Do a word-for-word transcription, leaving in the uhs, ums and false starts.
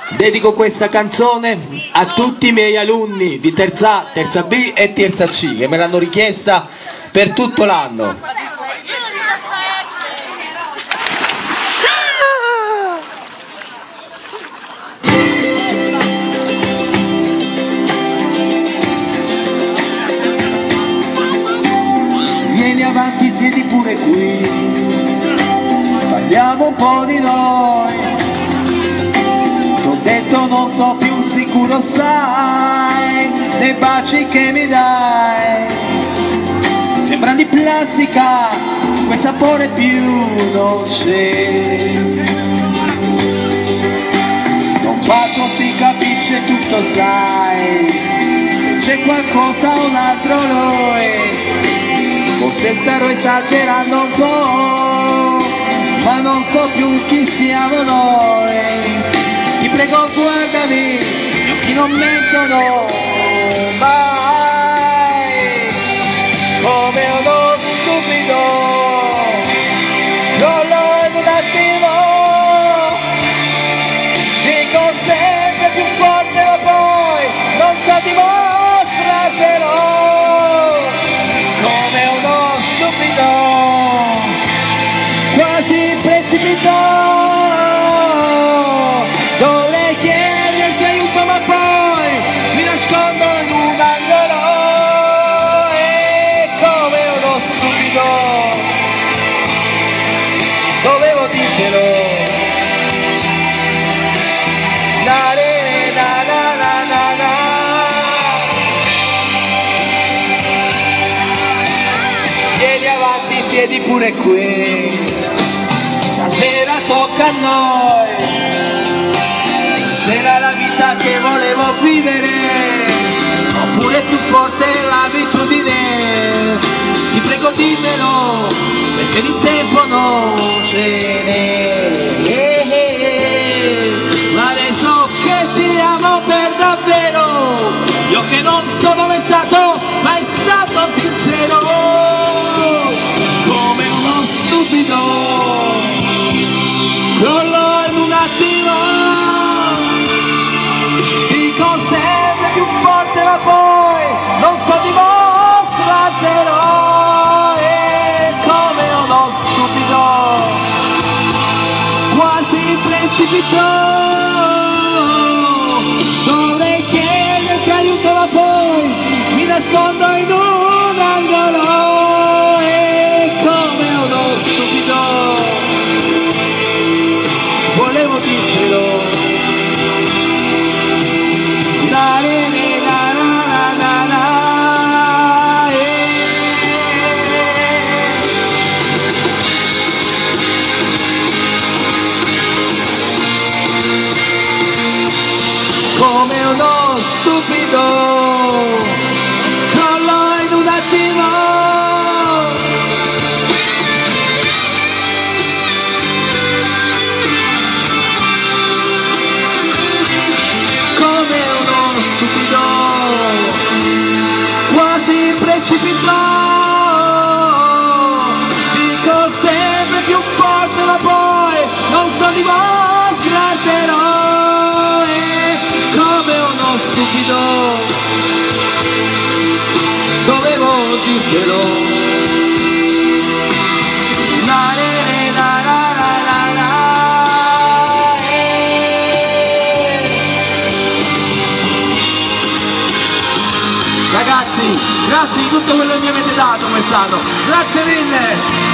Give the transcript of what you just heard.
Dedico questa canzone a tutti i miei alunni di terza A, terza B e terza C che me l'hanno richiesta per tutto l'anno. Vieni avanti, siedi pure qui, parliamo un po' di noi. T'ho detto non so più sicuro, sai, dei baci che mi dai sembrano di plastica, quel sapore più non c'è. Da un bacio si capisce tutto, sai, se c'è qualcosa un altro noi. Forse starò esagerando un po', ma non so più chi siamo noi. Ti prego guardami, gli occhi non mentono mai. Come uno stupido, crollo in un attimo. Dico sempre più forte ma poi non so dimostrartelo. Come uno stupido, quasi precipito. Dovrei chiederti aiuto ma poi mi nascondo in un angolo. E come uno stupido dovevo dirtelo. Na, na, na, na, na, na. Vieni avanti, siedi pure qui, stasera tocca a noi. Era la vita che volevo vivere, oppure più forte l'abitudine. Ti prego dimmelo, perché di tempo non ce n'è. Ma adesso che ti amo per davvero, io che non sono mai stato, mai stato sincero. Come uno stupido, crollo in un attimo. Sempre più forte ma poi non so dimostrartelo. E come uno stupido quasi precipito. Dovrei chiederti aiuto ma poi mi nascondo in un angolo. E come uno stupido volevo dirtelo. Come uno stupido, crollo in un attimo. Come uno stupido, quasi precipito. Dico sempre più forte ma poi non so dimostrartelo. Stupido, dovevo dirtelo. La, la, la, la, la, la, eh. Ragazzi, grazie di tutto quello che mi avete dato quest'anno, grazie mille.